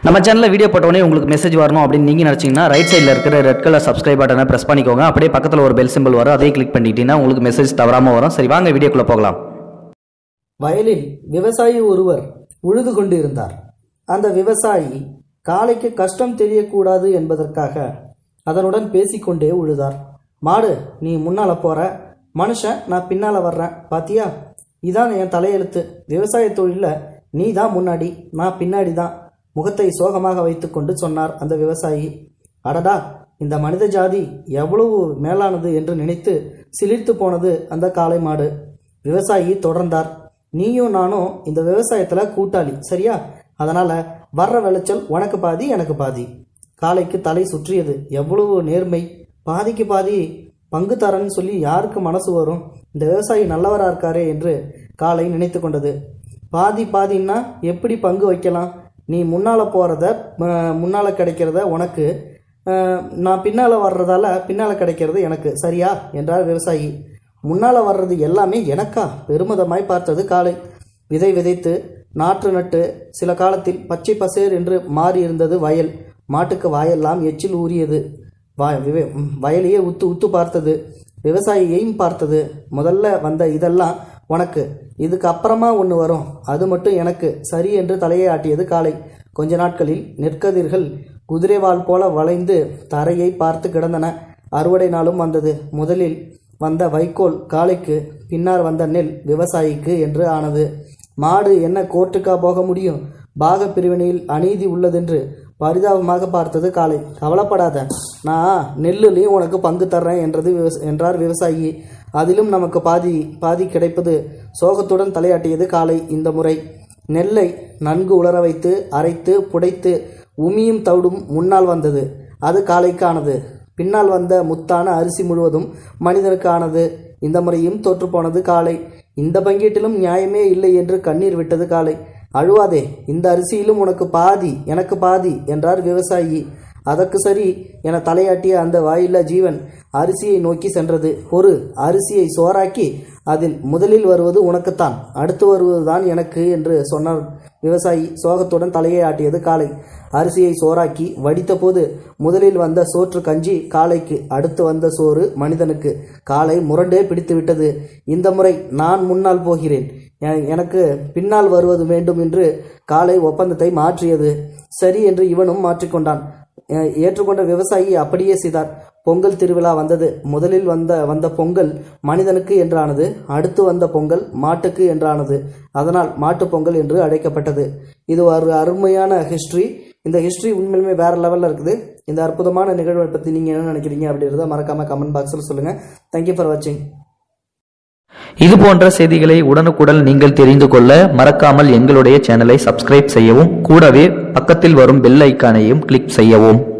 நம்ம சேனல்ல வீடியோ போட்டோனே உங்களுக்கு மெசேஜ் வரணும் அப்படின்னு நீங்க நினைச்சீங்கன்னா ரைட் சைடுல இருக்கிற ரெட் கலர் சப்ஸ்கிரைப் பட்டனை பிரஸ் பண்ணிக்கோங்க. அப்படியே பக்கத்துல ஒரு பெல் சிம்பிள் வரும், அதையும் கிளிக் பண்ணிட்டீங்கன்னா உங்களுக்கு மெசேஜ் தவறாம வரும். சரி, வாங்க வீடியோக்குள்ள போகலாம். வயலில் விவசாயி ஒருவர் உழுது கொண்டிருந்தார். அந்த விவசாயி காளைக்கு கஷ்டம் தெரியக்கூடாது என்பதற்காக அதனுடன் பேசிக்கொண்டே உழுதார். மாடு, நீ முன்னால போற, மனுஷன் நான் பின்னால வர்றேன், பாத்தியா? இதான் என் தலையெழுத்து. விவசாய தொழில நீ தான் முன்னாடி, நான் பின்னாடி தான். முகத்தை சோகமாக வைத்துக்கொண்டு சொன்னார் அந்த விவசாயி. அடடா, இந்த மனித ஜாதி எவ்வளவு மேலானது என்று நினைத்து சிலிர்த்து போனது அந்த காளை மாடு. விவசாயி தொடர்ந்தார். நீயும் நானும் இந்த விவசாயத்துல கூட்டாளி, சரியா? அதனால வர்ற விளைச்சல் உனக்கு பாதி எனக்கு பாதி. காளைக்கு தலை சுற்றியது. எவ்வளவு நேர்மை! பாதிக்கு பாதி பங்கு தரன்னு சொல்லி யாருக்கு மனசு வரும்? இந்த விவசாயி நல்லவரா இருக்காரே என்று காளை நினைத்து கொண்டது. பாதி பாதின்னா எப்படி பங்கு வைக்கலாம்? நீ முன்னால போறத முன்னால கிடைக்கிறத உனக்கு, நான் பின்னால வர்றதால பின்னால கிடைக்கிறது எனக்கு, சரியா என்றார் விவசாயி. முன்னால வர்றது எல்லாமே எனக்கா? பெருமிதமாய் பார்த்தது காளை. விதை விதைத்து நாற்று நட்டு சில காலத்தில் பச்சை பசேர் என்று மாறி இருந்தது வயல். மாட்டுக்கு வாயெல்லாம் எச்சில் ஊறியது. வயலையே உத்து உத்து பார்த்தது. விவசாயியையும் பார்த்தது. முதல்ல வந்த இதெல்லாம் உனக்கு, இதுக்கு அப்புறமா ஒன்று வரும், அது மட்டும் எனக்கு, சரி என்று தலையை ஆட்டியது காளை. கொஞ்ச நாட்களில் நெற்கதிர்கள் குதிரைவால் போல வளைந்து தரையை பார்த்து கிடந்தன. அறுவடை நாளும் வந்தது. முதலில் வந்த வைக்கோல் காளைக்கு, பின்னால் வந்த நெல் விவசாயிக்கு என்று ஆனது. மாடு என்ன கோர்ட்டுக்கா போக முடியும்? பாக பிரிவினையில் அநீதி உள்ளதென்று பரிதாபமாக பார்த்தது காளை. கவலைப்படாத, நான் நெல்லுலையும் உனக்கு பங்கு தர்றேன் என்றார் விவசாயி. அதிலும் நமக்கு பாதி பாதி கிடைப்பது. சோகத்துடன் தலையாட்டியது காளை. இந்த முறை நெல்லை நன்கு உலர வைத்து அரைத்து புடைத்து உமியும் தவிடும் முன்னால் வந்தது. அது காளைக்கானது. பின்னால் வந்த முத்தான அரிசி முழுவதும் மனிதனுக்கானது. இந்த முறையும் தோற்று போனது காளை. இந்த பங்கீட்டிலும் நியாயமே இல்லை என்று கண்ணீர் விட்டது காளை. அழுவாதே, இந்த அரிசியிலும் உனக்கு பாதி எனக்கு பாதி என்றார் விவசாயி. அதற்கு சரி என தலையாட்டிய அந்த வாயில்லா ஜீவன் அரிசியை நோக்கி சென்றது. ஒரு அரிசியை சோறாக்கி அதில் முதலில் வருவது உனக்குத்தான், அடுத்து வருவதுதான் எனக்கு என்று சொன்னார் விவசாயி. சோகத்துடன் தலையை ஆட்டியது காளை. அரிசியை சோறாக்கி வடித்த போது முதலில் வந்த சோற்று கஞ்சி காளைக்கு, அடுத்து வந்த சோறு மனிதனுக்கு. காளை முரண்டே பிடித்து விட்டது. இந்த முறை நான் முன்னால் போகிறேன், எனக்கு பின்னால் வருவது வேண்டும் என்று காளை ஒப்பந்தத்தை மாற்றியது. சரி என்று இவனும் மாற்றிக்கொண்டான். ஏற்றுக்கொண்ட விவசாயி அப்படியே செய்தார். பொங்கல் திருவிழா வந்தது. முதலில் வந்த பொங்கல் மனிதனுக்கு என்றானது. அடுத்து வந்த பொங்கல் மாட்டுக்கு என்றானது. அதனால் மாட்டு பொங்கல் என்று அழைக்கப்பட்டது. இது ஒரு அருமையான ஹிஸ்டரி. இந்த ஹிஸ்டரி உண்மையிலுமே வேற லெவலில் இருக்குது. இந்த அற்புதமான நிகழ்வை பற்றி நீங்கள் என்ன நினைக்கிறீங்க அப்படின்றத மறக்காம கமெண்ட் பாக்ஸில் சொல்லுங்கள். தேங்க்யூ ஃபார் வாட்சிங். இது போன்ற செய்திகளை உடனுக்குடன் நீங்கள் தெரிந்து கொள்ள மறக்காமல் எங்களுடைய சேனலை சப்ஸ்கிரைப் செய்யவும், கூடவே பக்கத்தில் வரும் பெல் ஐக்கானையும் கிளிக் செய்யவும்.